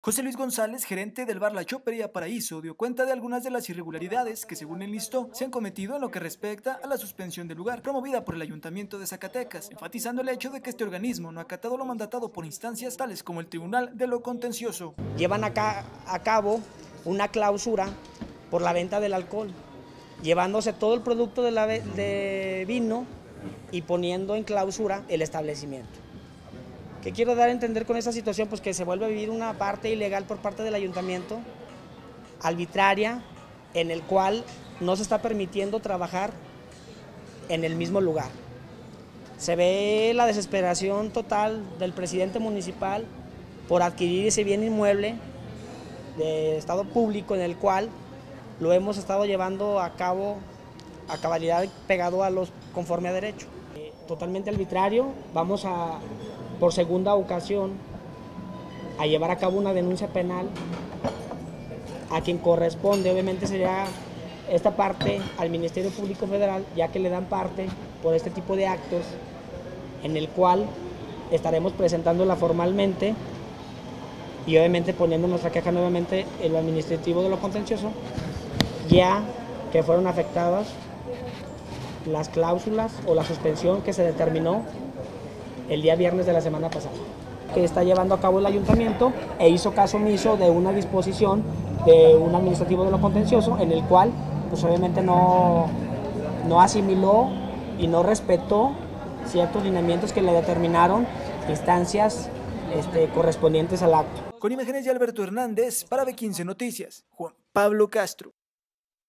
José Luis González, gerente del bar La Chopería Paraíso, dio cuenta de algunas de las irregularidades que, según enlistó, se han cometido en lo que respecta a la suspensión del lugar, promovida por el Ayuntamiento de Zacatecas, enfatizando el hecho de que este organismo no ha acatado lo mandatado por instancias tales como el Tribunal de lo Contencioso. Llevan acá a cabo una clausura por la venta del alcohol, llevándose todo el producto de vino y poniendo en clausura el establecimiento. ¿Qué quiero dar a entender con esta situación? Pues que se vuelve a vivir una parte ilegal por parte del ayuntamiento, arbitraria, en el cual no se está permitiendo trabajar en el mismo lugar. Se ve la desesperación total del presidente municipal por adquirir ese bien inmueble de estado público en el cual lo hemos estado llevando a cabo a cabalidad pegado a los conforme a derecho. Totalmente arbitrario, vamos a por segunda ocasión a llevar a cabo una denuncia penal a quien corresponde, obviamente sería esta parte al Ministerio Público Federal, ya que le dan parte por este tipo de actos, en el cual estaremos presentándola formalmente y obviamente poniendo nuestra queja nuevamente en lo administrativo de lo contencioso, ya que fueron afectadas las cláusulas o la suspensión que se determinó el día viernes de la semana pasada, que está llevando a cabo el ayuntamiento e hizo caso omiso de una disposición de un administrativo de lo contencioso en el cual pues obviamente no asimiló y no respetó ciertos lineamientos que le determinaron instancias correspondientes al acto. Con imágenes de Alberto Hernández, para B15 Noticias, Juan Pablo Castro.